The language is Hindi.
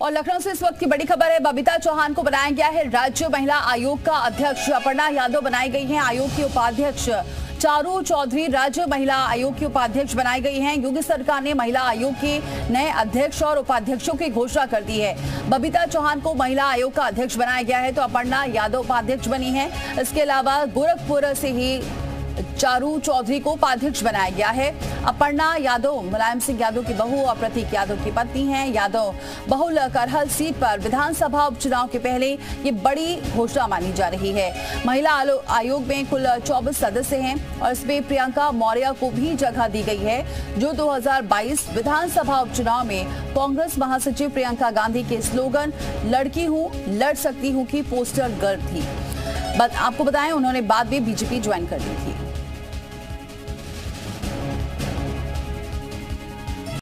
और लखनऊ से इस वक्त की बड़ी खबर है। बबीता चौहान को बनाया गया है राज्य महिला आयोग का अध्यक्ष। अपर्णा यादव बनाई गई हैं आयोग की उपाध्यक्ष। चारू चौधरी राज्य महिला आयोग की उपाध्यक्ष बनाई गई हैं। योगी सरकार ने महिला आयोग के नए अध्यक्ष और उपाध्यक्षों की घोषणा कर दी है। बबीता चौहान को महिला आयोग का अध्यक्ष बनाया गया है तो अपर्णा यादव उपाध्यक्ष बनी है। इसके अलावा गोरखपुर से ही चारू चौधरी को उपाध्यक्ष बनाया गया है। अपर्णा यादव मुलायम सिंह यादव की बहू और प्रतीक यादव की पत्नी हैं। यादव बहुल करहल सीट पर विधानसभा उपचुनाव के पहले ये बड़ी घोषणा मानी जा रही है। महिला आयोग में कुल 24 सदस्य हैं और इसमें प्रियंका मौर्य को भी जगह दी गई है, जो 2022 विधानसभा उपचुनाव में कांग्रेस महासचिव प्रियंका गांधी के स्लोगन लड़की हूं लड़ सकती हूं की पोस्टर गर्ल थी। आपको बताएं उन्होंने बाद में बीजेपी ज्वाइन कर ली थी।